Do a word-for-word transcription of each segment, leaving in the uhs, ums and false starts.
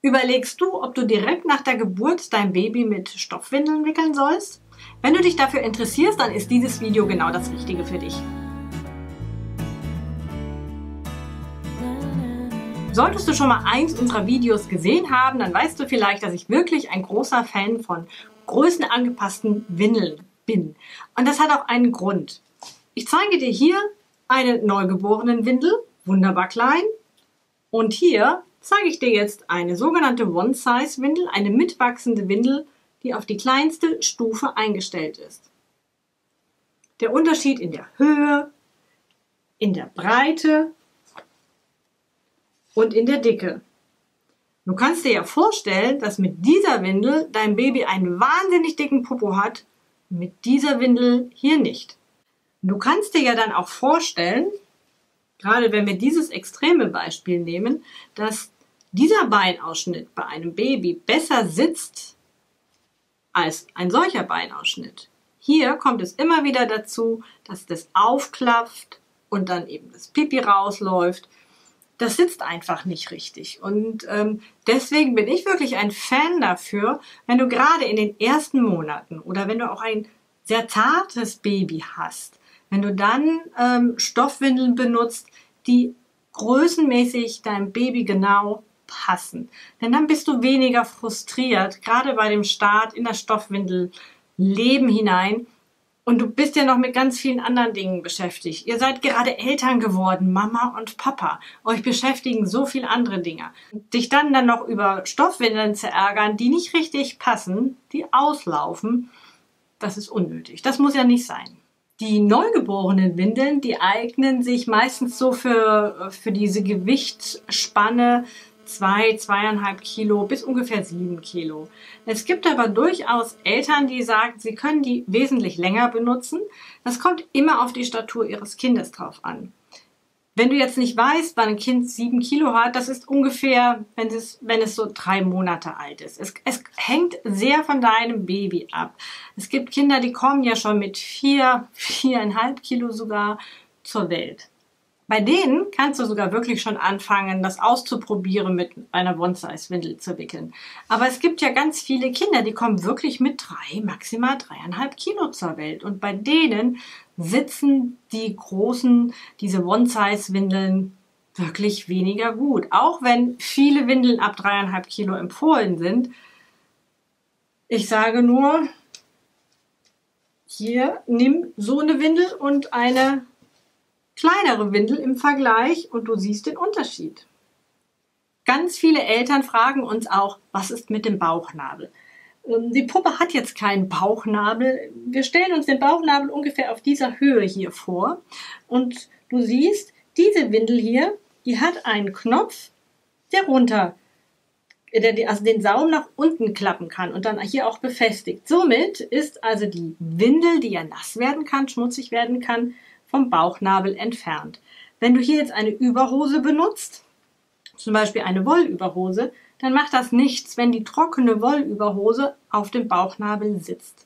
Überlegst du, ob du direkt nach der Geburt dein Baby mit Stoffwindeln wickeln sollst? Wenn du dich dafür interessierst, dann ist dieses Video genau das Richtige für dich. Solltest du schon mal eins unserer Videos gesehen haben, dann weißt du vielleicht, dass ich wirklich ein großer Fan von größenangepassten Windeln bin. Und das hat auch einen Grund. Ich zeige dir hier eine Neugeborenen-Windel, wunderbar klein. Und hier zeige ich dir jetzt eine sogenannte One-Size-Windel, eine mitwachsende Windel, die auf die kleinste Stufe eingestellt ist. Der Unterschied in der Höhe, in der Breite und in der Dicke. Du kannst dir ja vorstellen, dass mit dieser Windel dein Baby einen wahnsinnig dicken Popo hat, mit dieser Windel hier nicht. Du kannst dir ja dann auch vorstellen, gerade wenn wir dieses extreme Beispiel nehmen, dass dieser Beinausschnitt bei einem Baby besser sitzt als ein solcher Beinausschnitt. Hier kommt es immer wieder dazu, dass das aufklafft und dann eben das Pipi rausläuft. Das sitzt einfach nicht richtig. Und ähm, deswegen bin ich wirklich ein Fan dafür, wenn du gerade in den ersten Monaten oder wenn du auch ein sehr zartes Baby hast, wenn du dann ähm, Stoffwindeln benutzt, die größenmäßig deinem Baby genau passen. Denn dann bist du weniger frustriert, gerade bei dem Start in das Stoffwindel-Leben hinein. Und du bist ja noch mit ganz vielen anderen Dingen beschäftigt. Ihr seid gerade Eltern geworden, Mama und Papa. Euch beschäftigen so viele andere Dinge. Dich dann dann noch über Stoffwindeln zu ärgern, die nicht richtig passen, die auslaufen, das ist unnötig. Das muss ja nicht sein. Die neugeborenen Windeln, die eignen sich meistens so für, für diese Gewichtsspanne zwei, zweieinhalb Kilo bis ungefähr sieben Kilo. Es gibt aber durchaus Eltern, die sagen, sie können die wesentlich länger benutzen. Das kommt immer auf die Statur ihres Kindes drauf an. Wenn du jetzt nicht weißt, wann ein Kind sieben Kilo hat, das ist ungefähr, wenn es, wenn es so drei Monate alt ist. Es, es hängt sehr von deinem Baby ab. Es gibt Kinder, die kommen ja schon mit vier, viereinhalb Kilo sogar zur Welt. Bei denen kannst du sogar wirklich schon anfangen, das auszuprobieren, mit einer One-Size-Windel zu wickeln. Aber es gibt ja ganz viele Kinder, die kommen wirklich mit drei, maximal dreieinhalb Kilo zur Welt. Und bei denen sitzen die großen, diese One-Size-Windeln wirklich weniger gut. Auch wenn viele Windeln ab dreieinhalb Kilo empfohlen sind. Ich sage nur, hier nimm so eine Windel und eine kleinere Windel im Vergleich und du siehst den Unterschied. Ganz viele Eltern fragen uns auch, was ist mit dem Bauchnabel? Die Puppe hat jetzt keinen Bauchnabel. Wir stellen uns den Bauchnabel ungefähr auf dieser Höhe hier vor und du siehst, diese Windel hier, die hat einen Knopf, der runter, der also den Saum nach unten klappen kann und dann hier auch befestigt. Somit ist also die Windel, die ja nass werden kann, schmutzig werden kann, vom Bauchnabel entfernt. Wenn du hier jetzt eine Überhose benutzt, zum Beispiel eine Wollüberhose, dann macht das nichts, wenn die trockene Wollüberhose auf dem Bauchnabel sitzt.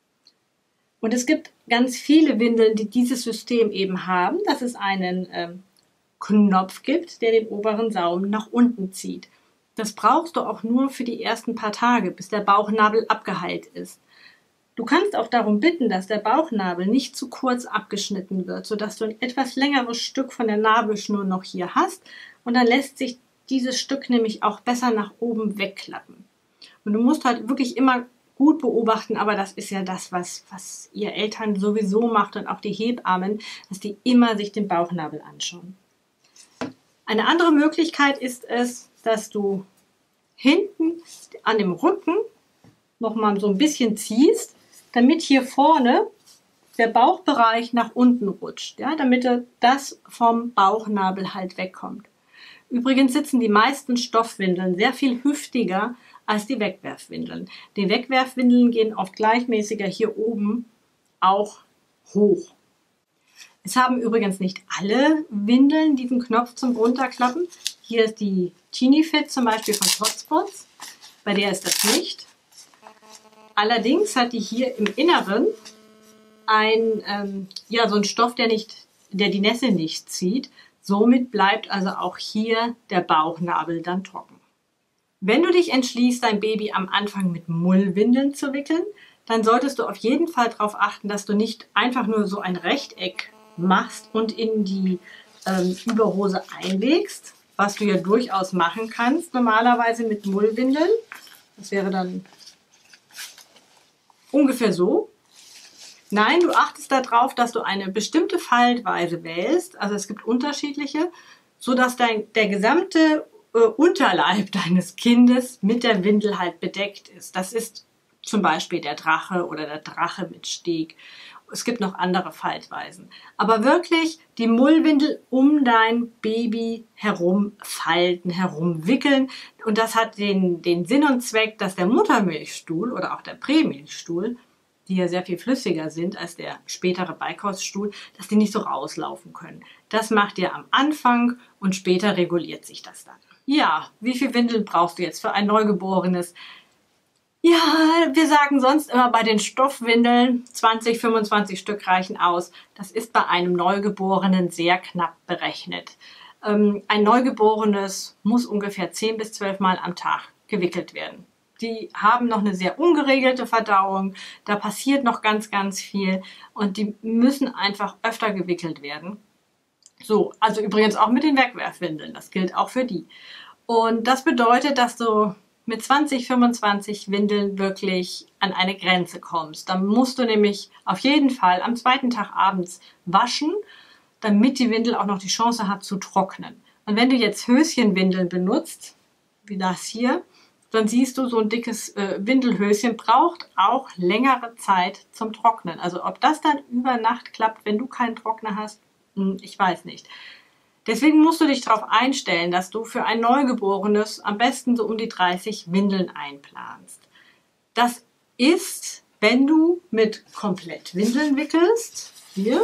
Und es gibt ganz viele Windeln, die dieses System eben haben, dass es einen ähm, Knopf gibt, der den oberen Saum nach unten zieht. Das brauchst du auch nur für die ersten paar Tage, bis der Bauchnabel abgeheilt ist. Du kannst auch darum bitten, dass der Bauchnabel nicht zu kurz abgeschnitten wird, sodass du ein etwas längeres Stück von der Nabelschnur noch hier hast und dann lässt sich dieses Stück nämlich auch besser nach oben wegklappen. Und du musst halt wirklich immer gut beobachten, aber das ist ja das, was, was ihr Eltern sowieso macht und auch die Hebammen, dass die immer sich den Bauchnabel anschauen. Eine andere Möglichkeit ist es, dass du hinten an dem Rücken nochmal so ein bisschen ziehst, damit hier vorne der Bauchbereich nach unten rutscht, ja, damit das vom Bauchnabel halt wegkommt. Übrigens sitzen die meisten Stoffwindeln sehr viel hüftiger als die Wegwerfwindeln. Die Wegwerfwindeln gehen oft gleichmäßiger hier oben auch hoch. Es haben übrigens nicht alle Windeln diesen Knopf zum Runterklappen. Hier ist die Teeny Fit zum Beispiel von Totspots, bei der ist das nicht. Allerdings hat die hier im Inneren ein, ähm, ja, so einen Stoff, der, nicht, der die Nässe nicht zieht. Somit bleibt also auch hier der Bauchnabel dann trocken. Wenn du dich entschließt, dein Baby am Anfang mit Mullwindeln zu wickeln, dann solltest du auf jeden Fall darauf achten, dass du nicht einfach nur so ein Rechteck machst und in die ähm, Überhose einlegst, was du ja durchaus machen kannst, normalerweise mit Mullwindeln. Das wäre dann ungefähr so. Nein, du achtest darauf, dass du eine bestimmte Faltweise wählst, also es gibt unterschiedliche, sodass dein, der gesamte äh, Unterleib deines Kindes mit der Windel halt bedeckt ist. Das ist zum Beispiel der Drache oder der Drache mit Steg. Es gibt noch andere Faltweisen. Aber wirklich die Mullwindel um dein Baby herum falten, herumwickeln. Und das hat den, den Sinn und Zweck, dass der Muttermilchstuhl oder auch der Prämilchstuhl, die ja sehr viel flüssiger sind als der spätere Beikoststuhl, dass die nicht so rauslaufen können. Das macht ihr am Anfang und später reguliert sich das dann. Ja, wie viel Windeln brauchst du jetzt für ein Neugeborenes? Ja, wir sagen sonst immer bei den Stoffwindeln, zwanzig, fünfundzwanzig Stück reichen aus. Das ist bei einem Neugeborenen sehr knapp berechnet. Ähm, ein Neugeborenes muss ungefähr zehn bis zwölf Mal am Tag gewickelt werden. Die haben noch eine sehr ungeregelte Verdauung, da passiert noch ganz, ganz viel und die müssen einfach öfter gewickelt werden. So, also übrigens auch mit den Wegwerfwindeln, das gilt auch für die. Und das bedeutet, dass du mit zwanzig, fünfundzwanzig Windeln wirklich an eine Grenze kommst. Dann musst du nämlich auf jeden Fall am zweiten Tag abends waschen, damit die Windel auch noch die Chance hat zu trocknen. Und wenn du jetzt Höschenwindeln benutzt, wie das hier, dann siehst du, so ein dickes äh, Windelhöschen braucht auch längere Zeit zum Trocknen. Also ob das dann über Nacht klappt, wenn du keinen Trockner hast, hm, ich weiß nicht. Deswegen musst du dich darauf einstellen, dass du für ein Neugeborenes am besten so um die dreißig Windeln einplanst. Das ist, wenn du mit Komplettwindeln wickelst, hier,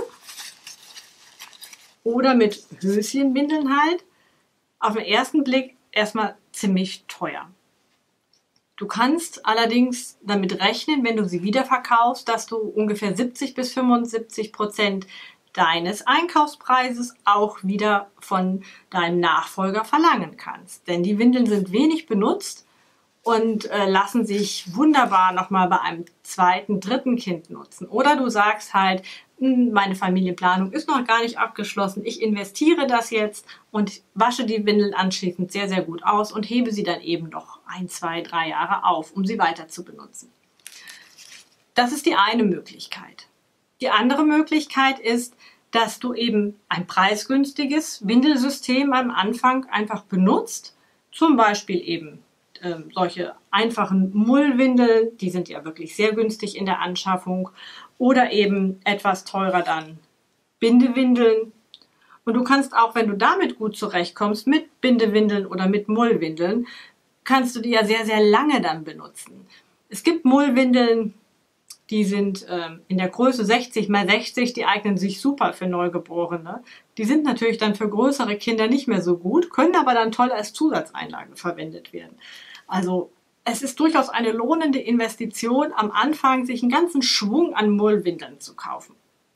oder mit Höschenwindeln halt, auf den ersten Blick erstmal ziemlich teuer. Du kannst allerdings damit rechnen, wenn du sie wiederverkaufst, dass du ungefähr siebzig bis fünfundsiebzig Prozent deines Einkaufspreises auch wieder von deinem Nachfolger verlangen kannst. Denn die Windeln sind wenig benutzt und äh, lassen sich wunderbar nochmal bei einem zweiten, dritten Kind nutzen. Oder du sagst halt, meine Familienplanung ist noch gar nicht abgeschlossen, ich investiere das jetzt und wasche die Windeln anschließend sehr, sehr gut aus und hebe sie dann eben noch ein, zwei, drei Jahre auf, um sie weiter zu benutzen. Das ist die eine Möglichkeit. Die andere Möglichkeit ist, dass du eben ein preisgünstiges Windelsystem am Anfang einfach benutzt, zum Beispiel eben äh, solche einfachen Mullwindeln, die sind ja wirklich sehr günstig in der Anschaffung, oder eben etwas teurer dann Bindewindeln. Und du kannst auch, wenn du damit gut zurechtkommst, mit Bindewindeln oder mit Mullwindeln, kannst du die ja sehr, sehr lange dann benutzen. Es gibt Mullwindeln, die sind ähm, in der Größe sechzig mal sechzig, die eignen sich super für Neugeborene. Die sind natürlich dann für größere Kinder nicht mehr so gut, können aber dann toll als Zusatzeinlage verwendet werden. Also es ist durchaus eine lohnende Investition, am Anfang sich einen ganzen Schwung an Mullwindeln zu kaufen.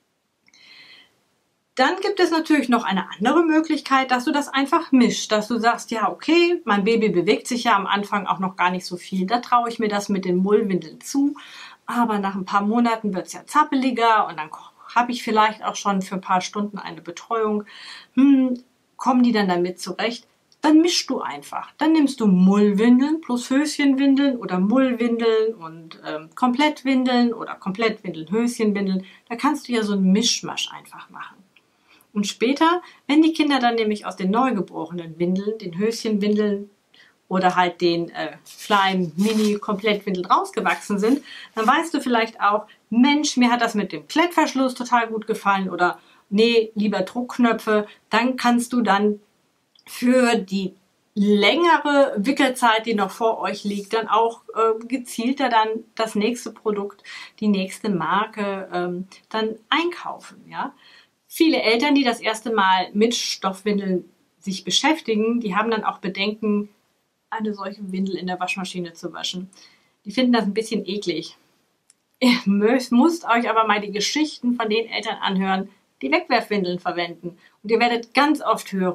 Dann gibt es natürlich noch eine andere Möglichkeit, dass du das einfach mischst, dass du sagst, ja okay, mein Baby bewegt sich ja am Anfang auch noch gar nicht so viel, da traue ich mir das mit den Mullwindeln zu, aber nach ein paar Monaten wird es ja zappeliger und dann habe ich vielleicht auch schon für ein paar Stunden eine Betreuung. Hm, kommen die dann damit zurecht? Dann mischst du einfach. Dann nimmst du Mullwindeln plus Höschenwindeln oder Mullwindeln und ähm, Komplettwindeln oder Komplettwindeln, Höschenwindeln. Da kannst du ja so einen Mischmasch einfach machen. Und später, wenn die Kinder dann nämlich aus den neugeborenen Windeln, den Höschenwindeln oder halt den äh, kleinen Mini-Komplettwindeln rausgewachsen sind, dann weißt du vielleicht auch, Mensch, mir hat das mit dem Klettverschluss total gut gefallen oder nee, lieber Druckknöpfe. Dann kannst du dann für die längere Wickelzeit, die noch vor euch liegt, dann auch äh, gezielter dann das nächste Produkt, die nächste Marke ähm, dann einkaufen. Ja? Viele Eltern, die das erste Mal mit Stoffwindeln sich beschäftigen, die haben dann auch Bedenken, eine solche Windel in der Waschmaschine zu waschen. Die finden das ein bisschen eklig. Ihr müsst, müsst euch aber mal die Geschichten von den Eltern anhören, die Wegwerfwindeln verwenden. Und ihr werdet ganz oft hören,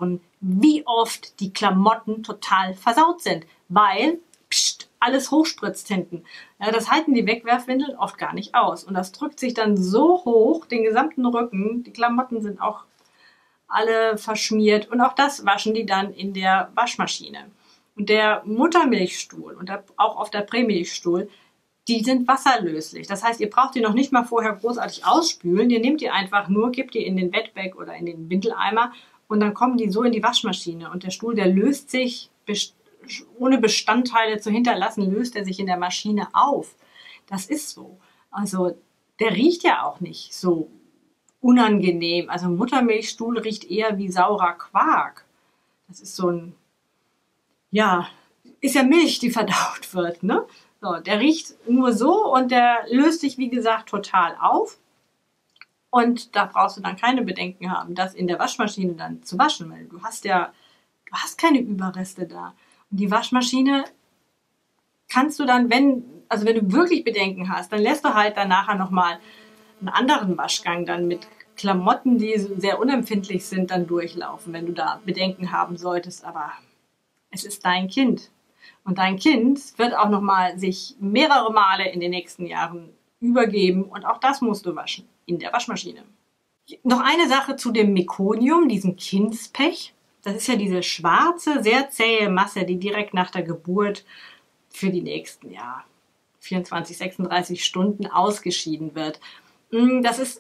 wie oft die Klamotten total versaut sind, weil pst, alles hochspritzt hinten. Ja, das halten die Wegwerfwindeln oft gar nicht aus. Und das drückt sich dann so hoch, den gesamten Rücken. Die Klamotten sind auch alle verschmiert. Und auch das waschen die dann in der Waschmaschine. Und der Muttermilchstuhl und auch auf der Prämilchstuhl, die sind wasserlöslich. Das heißt, ihr braucht die noch nicht mal vorher großartig ausspülen. Ihr nehmt die einfach nur, gebt die in den Wetbag oder in den Windeleimer und dann kommen die so in die Waschmaschine. Und der Stuhl, der löst sich ohne Bestandteile zu hinterlassen, löst er sich in der Maschine auf. Das ist so. Also der riecht ja auch nicht so unangenehm. Also Muttermilchstuhl riecht eher wie saurer Quark. Das ist so ein, ja, ist ja Milch, die verdaut wird, ne? So, der riecht nur so und der löst sich, wie gesagt, total auf. Und da brauchst du dann keine Bedenken haben, das in der Waschmaschine dann zu waschen, weil du hast ja, du hast keine Überreste da. Und die Waschmaschine kannst du dann, wenn, also wenn du wirklich Bedenken hast, dann lässt du halt dann nachher nochmal einen anderen Waschgang dann mit Klamotten, die sehr unempfindlich sind, dann durchlaufen, wenn du da Bedenken haben solltest. Aber es ist dein Kind. Und dein Kind wird auch nochmal sich mehrere Male in den nächsten Jahren übergeben. Und auch das musst du waschen in der Waschmaschine. Noch eine Sache zu dem Mekonium, diesem Kindspech. Das ist ja diese schwarze, sehr zähe Masse, die direkt nach der Geburt für die nächsten ja, vierundzwanzig, sechsunddreißig Stunden ausgeschieden wird. Das ist,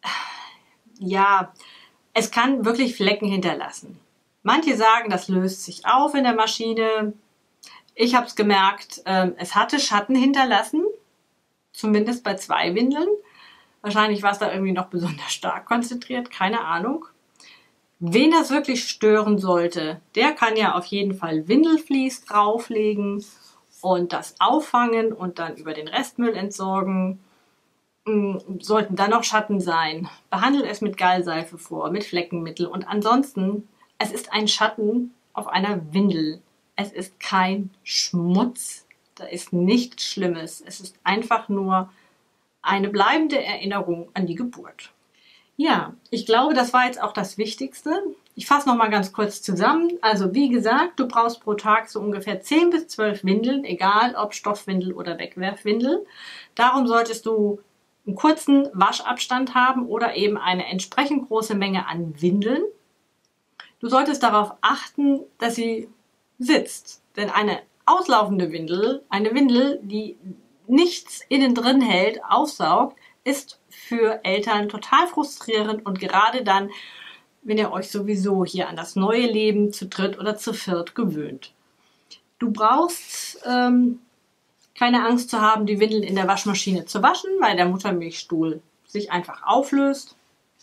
ja, es kann wirklich Flecken hinterlassen. Manche sagen, das löst sich auf in der Maschine. Ich habe es gemerkt, es hatte Schatten hinterlassen, zumindest bei zwei Windeln. Wahrscheinlich war es da irgendwie noch besonders stark konzentriert, keine Ahnung. Wen das wirklich stören sollte, der kann ja auf jeden Fall Windelflies drauflegen und das auffangen und dann über den Restmüll entsorgen. Sollten da noch Schatten sein, behandelt es mit Gallseife vor, mit Fleckenmittel und ansonsten, es ist ein Schatten auf einer Windel. Es ist kein Schmutz, da ist nichts Schlimmes. Es ist einfach nur eine bleibende Erinnerung an die Geburt. Ja, ich glaube, das war jetzt auch das Wichtigste. Ich fasse noch mal ganz kurz zusammen. Also wie gesagt, du brauchst pro Tag so ungefähr zehn bis zwölf Windeln, egal ob Stoffwindel oder Wegwerfwindel. Darum solltest du einen kurzen Waschabstand haben oder eben eine entsprechend große Menge an Windeln. Du solltest darauf achten, dass sie sitzt. Denn eine auslaufende Windel, eine Windel, die nichts innen drin hält, aufsaugt, ist für Eltern total frustrierend und gerade dann, wenn ihr euch sowieso hier an das neue Leben zu dritt oder zu viert gewöhnt. Du brauchst ähm, keine Angst zu haben, die Windeln in der Waschmaschine zu waschen, weil der Muttermilchstuhl sich einfach auflöst.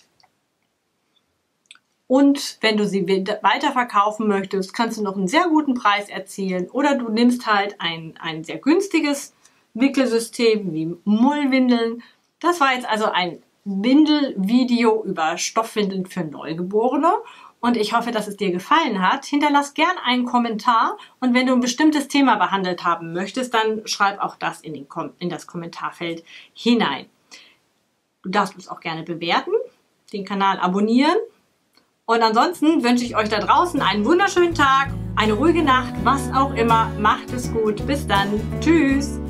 Und wenn du sie weiterverkaufen möchtest, kannst du noch einen sehr guten Preis erzielen oder du nimmst halt ein, ein sehr günstiges Wickelsystem wie Mullwindeln. Das war jetzt also ein Windelvideo über Stoffwindeln für Neugeborene und ich hoffe, dass es dir gefallen hat. Hinterlass gern einen Kommentar und wenn du ein bestimmtes Thema behandelt haben möchtest, dann schreib auch das in, den Kom- in das Kommentarfeld hinein. Du darfst uns auch gerne bewerten, den Kanal abonnieren. Und ansonsten wünsche ich euch da draußen einen wunderschönen Tag, eine ruhige Nacht, was auch immer. Macht es gut. Bis dann. Tschüss.